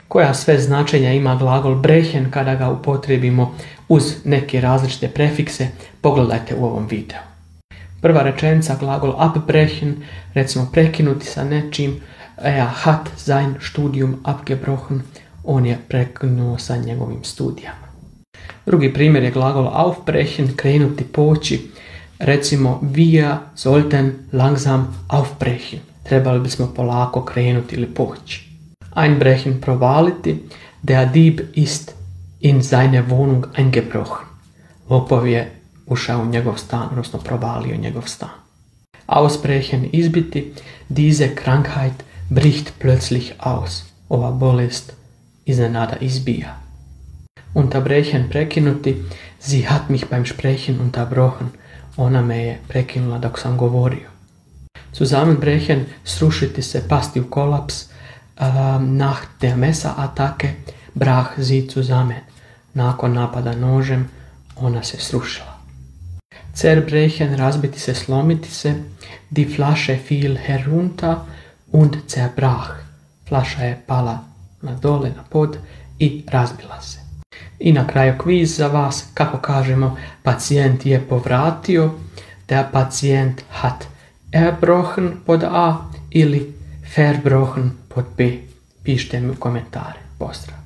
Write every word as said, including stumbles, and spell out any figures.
Koja sve značenja ima glagol brechen kada ga upotrijebimo uz neke različite prefikse, pogledajte u ovom videu. Prva rečenica, glagol abbrechen, recimo prekinuti sa nečim, er hat sein Studium abgebrochen, on je prekinuo sa njegovim studijama. Drugi primjer je glagol aufbrechen, krenuti, poći, recimo wir sollten langsam aufbrechen, trebali bismo polako krenuti ili poći. Einbrechen, provaliti, der Dieb ist in seine Wohnung eingebrochen, lopov je ušao u njegov stan, odnosno provalio njegov stan. Ausbrechen, izbiti, diese Krankheit bricht plötzlich aus, ova bolest iznenada izbija. Unterbrechen, prekinuti, sie hat mich beim Sprechen unterbrochen, ona me je prekinula dok sam govorio. Zusammenbrechen, srušiti se, pasti u kolaps, um, nach der Messerattacke brach sie zusammen, nakon napada nožem ona se srušila. Zerbrechen, razbiti se, slomiti se, die Flasche fiel herunter und zerbrach, flaša je pala na dole, na pod i razbila se. I na kraju kviz za vas, kako kažemo pacijent je povratio, der Patient hat erbrochen pod A ili verbrochen pod B. Pišite mi u komentare. Pozdrav!